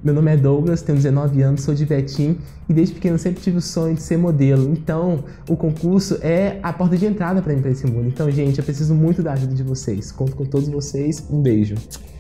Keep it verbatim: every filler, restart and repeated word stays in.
Meu nome é Douglas, tenho dezenove anos, sou de Betim e desde pequeno sempre tive o sonho de ser modelo. Então, o concurso é a porta de entrada para mim para esse mundo. Então, gente, eu preciso muito da ajuda de vocês. Conto com todos vocês. Um beijo.